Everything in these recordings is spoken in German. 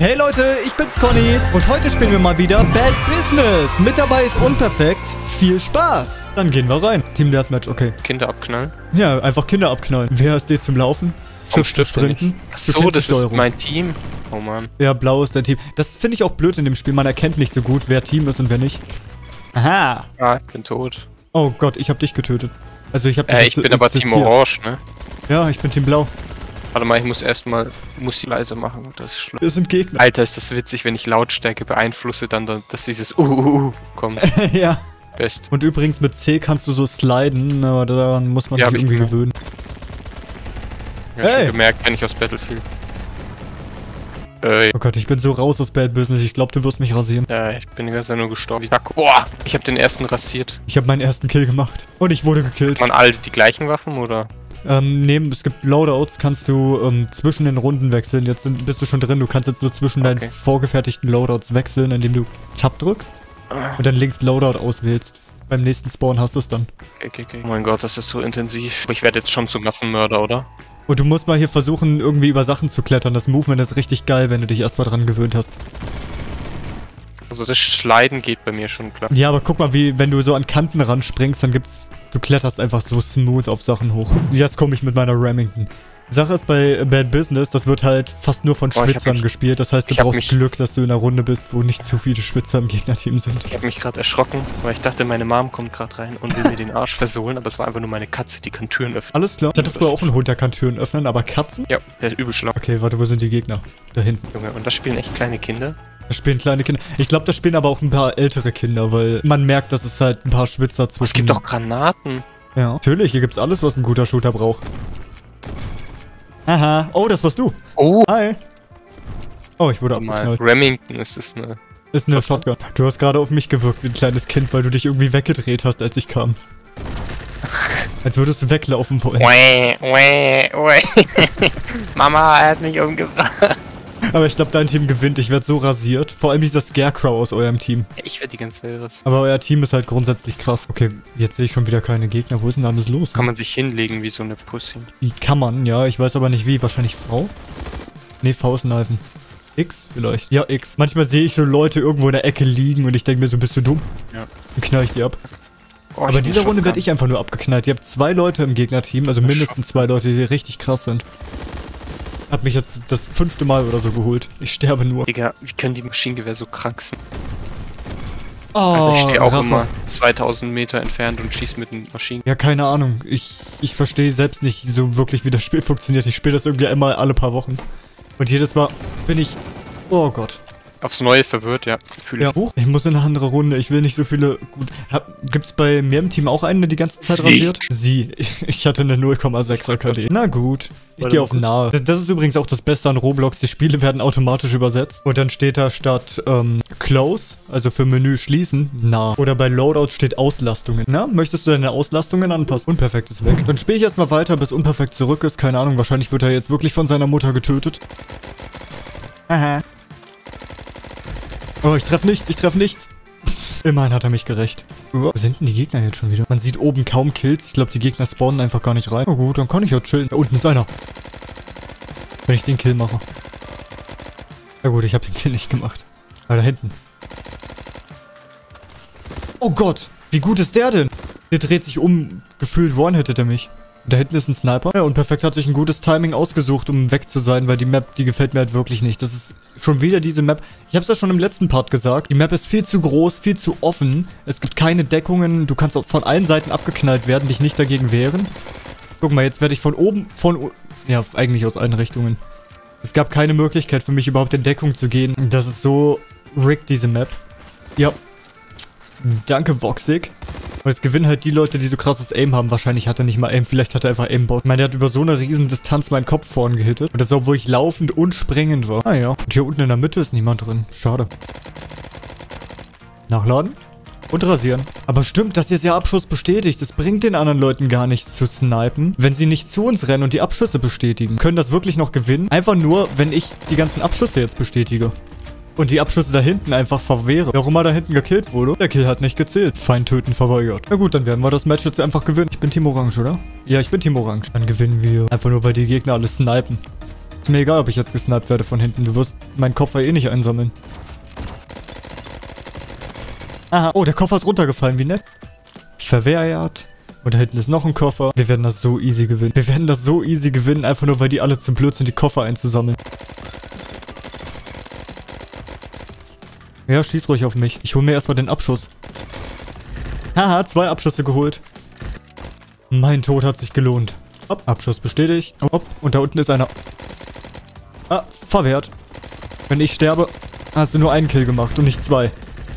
Hey Leute, ich bin's Conny und heute spielen wir mal wieder Bad Business. Mit dabei ist Unperfekt. Viel Spaß. Dann gehen wir rein. Team Deathmatch, okay. Kinder abknallen? Ja, einfach Kinder abknallen. WSD zum Laufen. Schiff zu sprinten. Achso, das ist mein Team. Oh Mann. Ja, blau ist dein Team. Das finde ich auch blöd in dem Spiel. Man erkennt nicht so gut, wer Team ist und wer nicht. Aha. Ah, ich bin tot. Oh Gott, ich habe dich getötet. Also ich habe ich bin aber Team Orange, ne? Ja, ich bin Team Blau. Warte mal, ich muss erstmal Musik leise machen. Das ist schlimm. Wir sind Gegner. Alter, ist das witzig, wenn ich Lautstärke beeinflusse, dann dass dieses kommt. Ja. Best. Und übrigens mit C kannst du so sliden, aber daran muss man sich irgendwie gewöhnen. Ja, schon gemerkt, wenn ich aus Battlefield. Oh Gott, ich bin so raus aus Bad Business. Ich glaube, du wirst mich rasieren. Ja, ich bin die ganze Zeit nur gestorben. Boah, ich habe den ersten rasiert. Ich habe meinen ersten Kill gemacht. Und ich wurde gekillt. Hat man alle die gleichen Waffen, oder? Nee, es gibt Loadouts, kannst du zwischen den Runden wechseln. Jetzt bist du schon drin. Du kannst jetzt nur zwischen deinen vorgefertigten Loadouts wechseln, indem du Tab drückst. Und dann links Loadout auswählst. Beim nächsten Spawn hast du es dann. Okay. Oh mein Gott, das ist so intensiv. Ich werde jetzt schon zum Massenmörder, oder? Und du musst mal hier versuchen, irgendwie über Sachen zu klettern. Das Movement ist richtig geil, wenn du dich erstmal dran gewöhnt hast. Also das Sliden geht bei mir schon klar. Ja, aber guck mal, wenn du so an Kanten ranspringst, dann du kletterst einfach so smooth auf Sachen hoch. Jetzt komme ich mit meiner Remington. Sache ist bei Bad Business, das wird halt fast nur von Schwitzern gespielt. Das heißt, du brauchst Glück, dass du in einer Runde bist, wo nicht zu viele Schwitzer im Gegnerteam sind. Ich habe mich gerade erschrocken, weil ich dachte, meine Mom kommt gerade rein und will mir den Arsch versohlen, aber es war einfach nur meine Katze, die kann Türen öffnen. Alles klar. Ich hatte früher auch einen Hund, der kann Türen öffnen, aber Katzen? Ja, der ist übel schlau. Okay, warte, wo sind die Gegner? Da hinten. Junge, und das spielen echt kleine Kinder? Das spielen kleine Kinder. Ich glaube, das spielen aber auch ein paar ältere Kinder, weil man merkt, dass es halt ein paar Schwitzer zwischen... Es gibt doch Granaten. Ja, natürlich. Hier gibt's alles, was ein guter Shooter braucht. Aha. Oh, das warst du. Oh. Hi. Oh, ich wurde abgeknallt. Remington ist es eine... Ist eine Shotgun. Du hast gerade auf mich gewirkt wie ein kleines Kind, weil du dich irgendwie weggedreht hast, als ich kam. Als würdest du weglaufen wollen. Mama, er hat mich umgebracht. Aber ich glaube, dein Team gewinnt. Ich werde so rasiert. Vor allem dieser Scarecrow aus eurem Team. Ich werde die ganze Zeit raus. Aber euer Team ist halt grundsätzlich krass. Okay, jetzt sehe ich schon wieder keine Gegner. Wo ist denn alles los? Kann man sich hinlegen wie so eine Pussy? Wie kann man? Ja, ich weiß aber nicht wie. Wahrscheinlich V? Nee, Faustkneifen. X vielleicht? Ja, X. Manchmal sehe ich so Leute irgendwo in der Ecke liegen und ich denke mir so, bist du dumm? Ja. Dann knall ich die ab. Oh, aber in dieser Runde werde ich einfach nur abgeknallt. Ihr habt 2 Leute im Gegnerteam, also mindestens 2 Leute, die richtig krass sind. Hab mich jetzt das 5. Mal oder so geholt. Ich sterbe nur. Digga, wie können die Maschinengewehr so krank sein? Oh, Alter, ich stehe auch immer 2000 Meter entfernt und schieße mit einem Maschinen. Ja, keine Ahnung. Ich verstehe selbst nicht so wirklich, wie das Spiel funktioniert. Ich spiele das irgendwie immer alle paar Wochen. Und jedes Mal bin ich... Oh Gott. Aufs Neue verwirrt, ja. Ja, ich muss in eine andere Runde. Ich will nicht so viele... Gut. Gibt's bei mir im Team auch einen, der die ganze Zeit rasiert? Sie. Ich hatte eine 0,6er KD. Na gut. Ich gehe auf nahe. Das ist übrigens auch das Beste an Roblox. Die Spiele werden automatisch übersetzt. Und dann steht da statt Close, also für Menü schließen, nah. Oder bei Loadout steht Auslastungen. Na, möchtest du deine Auslastungen anpassen? Unperfekt ist weg. Dann spiele ich erstmal weiter, bis Unperfekt zurück ist. Keine Ahnung, wahrscheinlich wird er jetzt wirklich von seiner Mutter getötet. Aha. Oh, ich treffe nichts. Immerhin hat er mich gerecht. Wo sind denn die Gegner jetzt schon wieder? Man sieht oben kaum Kills. Ich glaube, die Gegner spawnen einfach gar nicht rein. Oh gut, dann kann ich ja chillen. Da unten ist einer. Wenn ich den Kill mache. Ja gut, ich habe den Kill nicht gemacht. Aber da hinten. Oh Gott, wie gut ist der denn? Der dreht sich um. Gefühlt one-hittet er mich. Da hinten ist ein Sniper. Ja, und Perfekt hat sich ein gutes Timing ausgesucht, um weg zu sein, weil die Map, die gefällt mir halt wirklich nicht. Das ist schon wieder diese Map. Ich habe es ja schon im letzten Part gesagt. Die Map ist viel zu groß, viel zu offen. Es gibt keine Deckungen. Du kannst auch von allen Seiten abgeknallt werden, dich nicht dagegen wehren. Guck mal, jetzt werde ich von oben, ja, eigentlich aus allen Richtungen. Es gab keine Möglichkeit für mich überhaupt in Deckung zu gehen. Das ist so rigged, diese Map. Ja. Danke, Voxic. Und jetzt gewinnen halt die Leute, die so krasses Aim haben. Wahrscheinlich hat er nicht mal Aim, vielleicht hat er einfach Aimbot. Ich meine, der hat über so eine riesen Distanz meinen Kopf vorn gehittet. Und das, obwohl ich laufend und springend war. Ah ja. Und hier unten in der Mitte ist niemand drin. Schade. Nachladen. Und rasieren. Aber stimmt, das hier ist ja Abschuss bestätigt. Es bringt den anderen Leuten gar nichts zu snipen, wenn sie nicht zu uns rennen und die Abschüsse bestätigen. Können das wirklich noch gewinnen? Einfach nur, wenn ich die ganzen Abschüsse jetzt bestätige. Und die Abschüsse da hinten einfach verwehre. Wer auch immer da hinten gekillt wurde, der Kill hat nicht gezählt. Feind töten verweigert. Na gut, dann werden wir das Match jetzt einfach gewinnen. Ich bin Team Orange, oder? Ja, ich bin Team Orange. Dann gewinnen wir. Einfach nur, weil die Gegner alles snipen. Ist mir egal, ob ich jetzt gesniped werde von hinten. Du wirst meinen Koffer eh nicht einsammeln. Aha. Oh, der Koffer ist runtergefallen. Wie nett. Verwehrt. Und da hinten ist noch ein Koffer. Wir werden das so easy gewinnen. Wir werden das so easy gewinnen, einfach nur, weil die alle zu blöd sind, die Koffer einzusammeln. Ja, schieß ruhig auf mich. Ich hole mir erstmal den Abschuss. Haha, 2 Abschüsse geholt. Mein Tod hat sich gelohnt. Hopp, Abschuss bestätigt. Hopp, und da unten ist einer. Ah, verwehrt. Wenn ich sterbe, hast du nur einen Kill gemacht und nicht 2.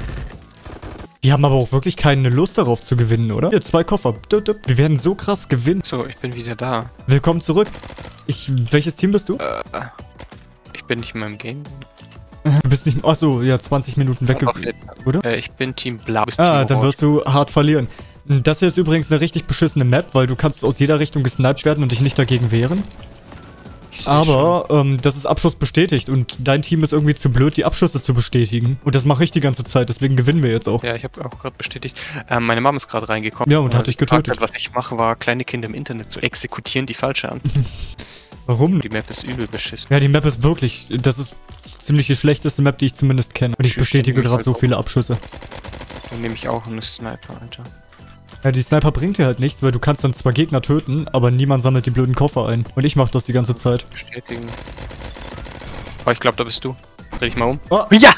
Die haben aber auch wirklich keine Lust darauf zu gewinnen, oder? Hier, 2 Koffer. Wir werden so krass gewinnen. So, ich bin wieder da. Willkommen zurück. Welches Team bist du? Ich bin nicht in meinem Game. Du bist nicht... Achso, ja, 20 Minuten weg, oder? Ich bin Team Blau. Dann wirst du hart verlieren. Das hier ist übrigens eine richtig beschissene Map, weil du kannst aus jeder Richtung gesniped werden und dich nicht dagegen wehren. Aber das ist Abschuss bestätigt und dein Team ist irgendwie zu blöd, die Abschüsse zu bestätigen. Und das mache ich die ganze Zeit, deswegen gewinnen wir jetzt auch. Ja, ich habe auch gerade bestätigt. Meine Mom ist gerade reingekommen. Ja, und hat dich getötet. Hat, was ich mache, war kleine Kinder im Internet zu exekutieren, die falsche an. Warum? Die Map ist übel beschissen. Ja, die Map ist wirklich, das ist ziemlich die schlechteste Map, die ich zumindest kenne. Und ich bestätige gerade so viele Abschüsse. Dann nehme ich auch eine Sniper, Alter. Ja, die Sniper bringt dir halt nichts, weil du kannst dann zwar Gegner töten, aber niemand sammelt die blöden Koffer ein. Und ich mach das die ganze Zeit. Bestätigen. Oh, ich glaube, da bist du. Dreh dich mal um. Oh. Ja!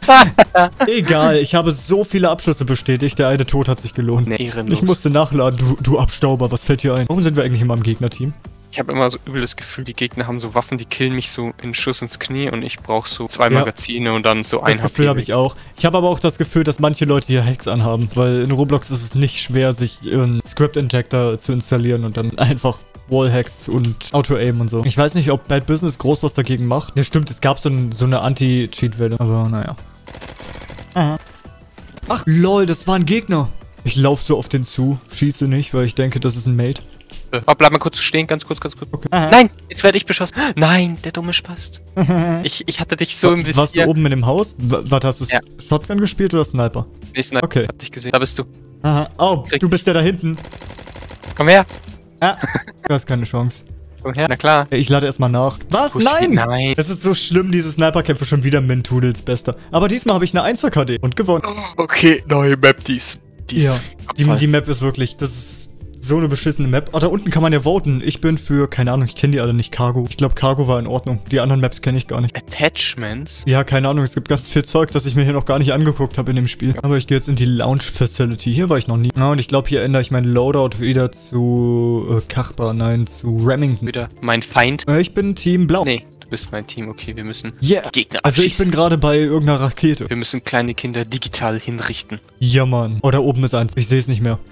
Egal, ich habe so viele Abschüsse bestätigt, der eine Tod hat sich gelohnt. Nee, ehrenlos. Ich musste nachladen, du Abstauber, was fällt dir ein? Warum sind wir eigentlich immer im Gegnerteam? Ich habe immer so übel das Gefühl, die Gegner haben so Waffen, die killen mich so in Schuss ins Knie und ich brauche so 2 Magazine und dann so ein Das Gefühl habe ich auch. Ich habe aber auch das Gefühl, dass manche Leute hier Hacks anhaben, weil in Roblox ist es nicht schwer, sich einen Script-Injector zu installieren und dann einfach Wallhacks und Auto-Aim und so. Ich weiß nicht, ob Bad Business groß was dagegen macht. Ja, stimmt, es gab so eine Anti-Cheat-Welle, aber naja. Aha. Ach, lol, das war ein Gegner. Ich laufe so auf den zu, schieße nicht, weil ich denke, das ist ein Mate. Oh, bleib mal kurz stehen, ganz kurz. Okay. Nein, jetzt werde ich beschossen. Nein, der dumme Spast. Ich hatte dich so im Visier. Warst du oben in dem Haus? Warte, hast du Shotgun gespielt oder Sniper? Nee, Sniper. Okay. Hab dich gesehen. Da bist du. Aha. Oh, du bist ja da hinten. Komm her. Ah, du hast keine Chance. Komm her, na klar. Ich lade erstmal nach. Was? Pussy, Nein! nein! Das ist so schlimm, diese Sniper-Kämpfe schon wieder Min-Toodles bester. Aber diesmal habe ich eine 1er-KD und gewonnen. Okay, neue Map, dies. Ja, die Map ist wirklich, das ist so eine beschissene Map. Oh, da unten kann man ja voten. Ich bin für, keine Ahnung, ich kenne die alle nicht, Cargo. Ich glaube, Cargo war in Ordnung. Die anderen Maps kenne ich gar nicht. Attachments? Ja, keine Ahnung, es gibt ganz viel Zeug, das ich mir hier noch gar nicht angeguckt habe in dem Spiel. Aber ich gehe jetzt in die Lounge-Facility. Hier war ich noch nie. Ja, und ich glaube, hier ändere ich mein Loadout wieder zu Kachbar, nein, zu Remington. Wieder mein Feind? Ich bin Team Blau. Nee, du bist mein Team. Okay, wir müssen Gegner abschießen. Also ich bin gerade bei irgendeiner Rakete. Wir müssen kleine Kinder digital hinrichten. Ja, Mann. Oh, da oben ist eins. Ich sehe es nicht mehr.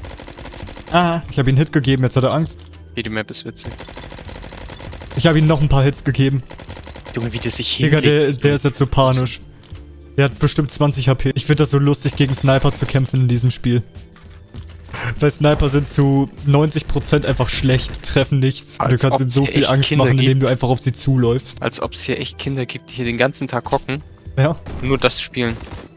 Ah, ich habe ihm einen Hit gegeben, jetzt hat er Angst. Okay, die Map ist witzig. Ich habe ihm noch ein paar Hits gegeben. Junge, wie der sich Digga, hinlegt. der ist jetzt so panisch. Der hat bestimmt 20 HP. Ich finde das so lustig, gegen Sniper zu kämpfen in diesem Spiel. Weil Sniper sind zu 90% einfach schlecht, treffen nichts. Und du kannst ihnen so viel Angst machen, indem du einfach auf sie zuläufst. Als ob es hier echt Kinder gibt, die hier den ganzen Tag hocken. Ja. Nur das spielen.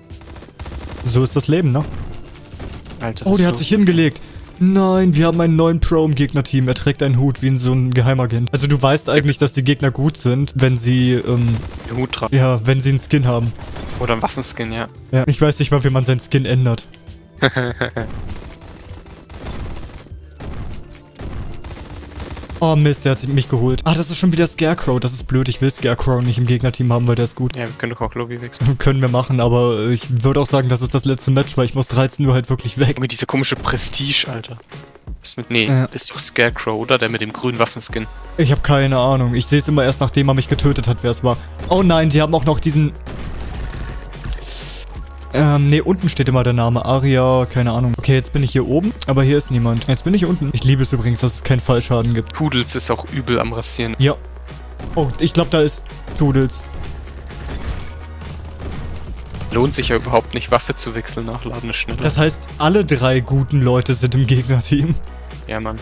So ist das Leben, ne? Alter, oh, der hat sich hingelegt. Nein, wir haben einen neuen Pro im Gegnerteam. Er trägt einen Hut wie so ein Geheimagent. Also du weißt eigentlich, dass die Gegner gut sind, wenn sie, den Hut tragen. Ja, wenn sie einen Skin haben. Oder einen Waffenskin, ja. Ja, ich weiß nicht mal, wie man seinen Skin ändert. Oh Mist, der hat mich geholt. Ah, das ist schon wieder Scarecrow. Das ist blöd. Ich will Scarecrow nicht im Gegnerteam haben, weil der ist gut. Ja, wir können doch auch Lobby wechseln. Können wir machen, aber ich würde auch sagen, das ist das letzte Match, weil ich muss 13 Uhr halt wirklich weg. Junge, diese komische Prestige, Alter. Das mit, nee, das ist doch Scarecrow, oder? Der mit dem grünen Waffenskin. Ich habe keine Ahnung. Ich sehe es immer erst, nachdem er mich getötet hat, wer es war. Oh nein, die haben auch noch diesen... nee, unten steht immer der Name. Aria, keine Ahnung. Okay, jetzt bin ich hier oben, aber hier ist niemand. Jetzt bin ich unten. Ich liebe es übrigens, dass es keinen Fallschaden gibt. Pudels ist auch übel am Rasieren. Ja. Oh, ich glaube, da ist Pudels. Lohnt sich ja überhaupt nicht, Waffe zu wechseln, nachladen ist schneller. Das heißt, alle 3 guten Leute sind im Gegnerteam. Ja, Mann.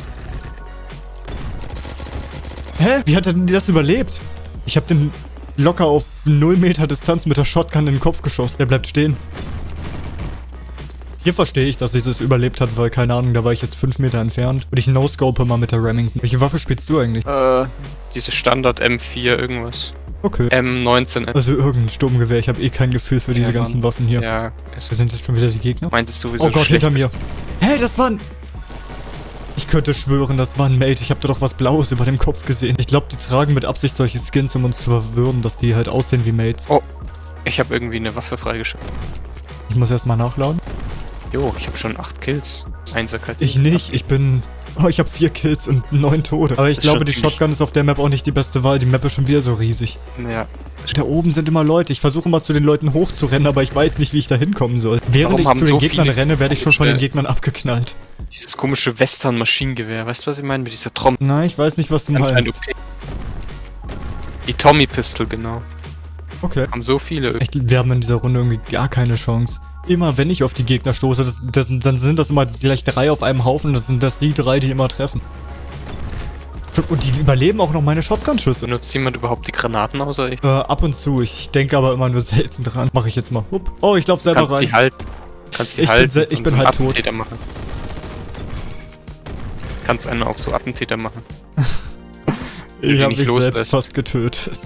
Hä? Wie hat er denn das überlebt? Ich habe den locker auf 0 Meter Distanz mit der Shotgun in den Kopf geschossen. Der bleibt stehen. Hier verstehe ich, dass sie es überlebt hat, weil, keine Ahnung, da war ich jetzt 5 Meter entfernt. Und ich no-scope mal mit der Remington. Welche Waffe spielst du eigentlich? Diese Standard M4 irgendwas. Okay. M19. Also irgendein Sturmgewehr. Ich habe eh kein Gefühl für diese ganzen Waffen hier. Ja. Wir sind jetzt schon wieder die Gegner? Meinst du sowieso Oh Gott, hinter mir. ist? Hey, das war ein... Ich könnte schwören, das war ein Mate. Ich habe da doch was Blaues über dem Kopf gesehen. Ich glaube, die tragen mit Absicht solche Skins, um uns zu verwirren, dass die halt aussehen wie Mates. Oh, ich habe irgendwie eine Waffe freigeschaltet. Ich muss erstmal nachladen. Jo, ich habe schon 8 Kills. Einserkeit. Ich nicht, ich bin... Oh, ich habe 4 Kills und 9 Tode. Aber ich glaube, die Shotgun ist auf der Map auch nicht die beste Wahl. Die Map ist schon wieder so riesig. Ja. Da oben sind immer Leute. Ich versuche immer zu den Leuten hochzurennen, aber ich weiß nicht, wie ich da hinkommen soll. Während ich zu den Gegnern renne, werde ich schon von den Gegnern abgeknallt. Dieses komische Western-Maschinengewehr. Weißt du, was ich meine? Mit dieser Trommel. Nein, ich weiß nicht, was du meinst. Okay. Die Tommy-Pistol, genau. Okay. Haben so viele. Echt, wir haben in dieser Runde irgendwie gar keine Chance. Immer wenn ich auf die Gegner stoße, dann sind das immer gleich 3 auf einem Haufen. Das sind das die 3, die immer treffen. Und die überleben auch noch meine Shotgun-Schüsse. Benutzt jemand überhaupt die Granaten außer ich? Ab und zu. Ich denke aber immer nur selten dran. Mache ich jetzt mal. Upp. Oh, ich laufe selber rein. Kannst sie halten. Kannst sie halten. Ich bin halt tot. Machen. Kannst einen auch so Attentäter machen. Ich habe mich selbst fast getötet.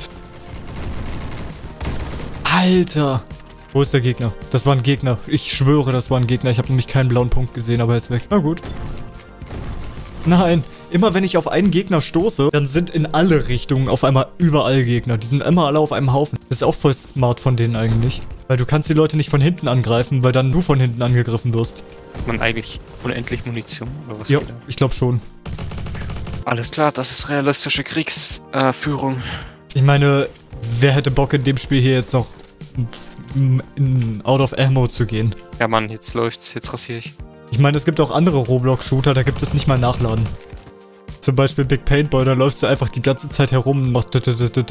Alter! Wo ist der Gegner? Das war ein Gegner. Ich schwöre, das war ein Gegner. Ich habe nämlich keinen blauen Punkt gesehen, aber er ist weg. Na gut. Nein, immer wenn ich auf einen Gegner stoße, dann sind in alle Richtungen auf einmal überall Gegner. Die sind immer alle auf einem Haufen. Das ist auch voll smart von denen eigentlich. Weil du kannst die Leute nicht von hinten angreifen, weil dann du von hinten angegriffen wirst. Hat man eigentlich unendlich Munition oder was? Ja, ich glaube schon. Alles klar, das ist realistische Kriegsführung. Ich meine, wer hätte Bock in dem Spiel hier jetzt noch out of ammo zu gehen? Ja Mann, jetzt läuft's, jetzt rasiere ich. Ich meine, es gibt auch andere Roblox-Shooter, da gibt es nicht mal Nachladen. Zum Beispiel Big Paintball, da läufst du einfach die ganze Zeit herum und machst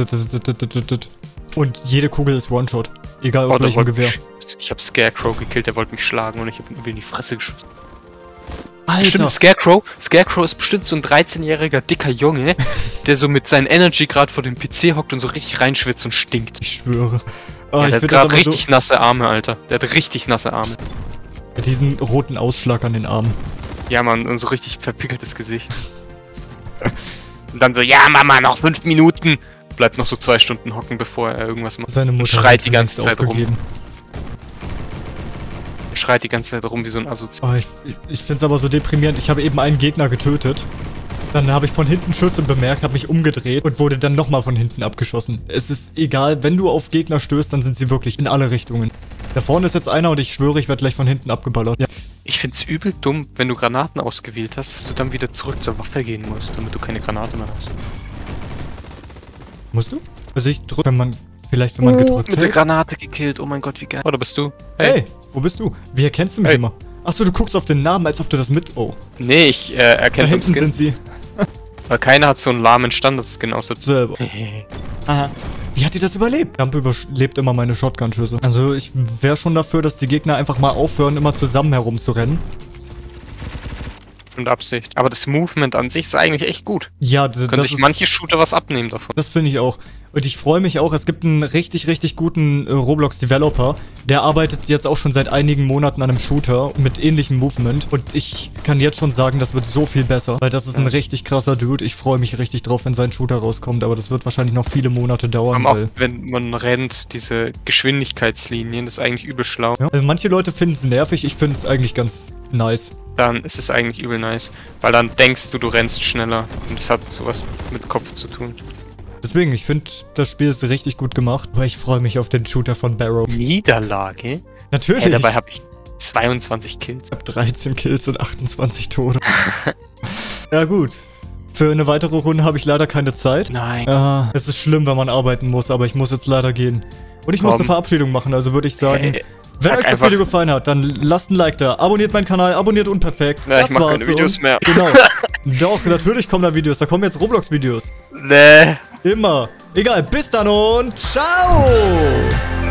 und jede Kugel ist One-Shot. Egal aus welchem Gewehr. Ich habe Scarecrow gekillt, der wollte mich schlagen und ich habe ihm in die Fresse geschossen. Alter. Bestimmt Scarecrow. Scarecrow ist bestimmt so ein 13-jähriger dicker Junge, der so mit seinem Energy gerade vor dem PC hockt und so richtig reinschwitzt und stinkt. Ich schwöre. Oh, ja, der hat gerade richtig nasse Arme, Alter. Der hat richtig nasse Arme. Diesen roten Ausschlag an den Armen. Ja, Mann, und so richtig verpickeltes Gesicht. Und dann so, ja, Mama, noch 5 Minuten. Bleibt noch so 2 Stunden hocken, bevor er irgendwas macht. Seine Mutter schreit die ganze Zeit aufgegeben. rum. Schreit die ganze Zeit rum wie so ein Asozial. Oh, ich find's aber so deprimierend. Ich habe eben einen Gegner getötet. Dann habe ich von hinten Schüsse bemerkt, habe mich umgedreht und wurde dann nochmal von hinten abgeschossen. Es ist egal, wenn du auf Gegner stößt, dann sind sie wirklich in alle Richtungen. Da vorne ist jetzt einer und ich schwöre, ich werde gleich von hinten abgeballert. Ja. Ich find's übel dumm, wenn du Granaten ausgewählt hast, dass du dann wieder zurück zur Waffe gehen musst, damit du keine Granate mehr hast. Musst du? Also ich drücke, wenn man gedrückt mit der Granate gekillt, oh mein Gott, wie geil. Oder bist du? Hey, wo bist du? Wie erkennst du mich immer? Achso, du guckst auf den Namen, als ob du das mit... Oh. Nee, ich erkenne so Skin. Sind sie. Weil keiner hat so einen lahmen Standard-Skin außer selber. Aha. Wie hat die das überlebt? Jump überlebt immer meine Shotgun-Schüsse. Also ich wäre schon dafür, dass die Gegner einfach mal aufhören, immer zusammen herumzurennen. Und Absicht. Aber das Movement an sich ist eigentlich echt gut. Ja, das können sich manche Shooter was abnehmen davon. Das finde ich auch. Und ich freue mich auch, es gibt einen richtig, richtig guten Roblox-Developer. Der arbeitet jetzt auch schon seit einigen Monaten an einem Shooter mit ähnlichem Movement. Und ich kann jetzt schon sagen, das wird so viel besser. Weil das ist ein richtig krasser Dude. Ich freue mich richtig drauf, wenn sein Shooter rauskommt. Aber das wird wahrscheinlich noch viele Monate dauern. Auch wenn man rennt, diese Geschwindigkeitslinien, das ist eigentlich übel schlau. Ja, also manche Leute finden es nervig, ich finde es eigentlich ganz nice. Dann ist es eigentlich übel nice. Weil dann denkst du rennst schneller. Und das hat sowas mit Kopf zu tun. Deswegen, ich finde, das Spiel ist richtig gut gemacht. Aber ich freue mich auf den Shooter von Barrow. Niederlage? Natürlich. Hey, dabei habe ich 22 Kills. Ich habe 13 Kills und 28 Tode. Ja gut. Für eine weitere Runde habe ich leider keine Zeit. Nein. Ja, es ist schlimm, wenn man arbeiten muss, aber ich muss jetzt leider gehen. Und ich muss eine Verabschiedung machen, also würde ich sagen... Hey. Wenn euch das Video gefallen hat, dann lasst ein Like da. Abonniert meinen Kanal, abonniert Unperfekt. Ja, ich mache keine Videos mehr. Genau. Doch, natürlich kommen da Videos. Da kommen jetzt Roblox-Videos. Nee. Immer. Egal, bis dann und ciao!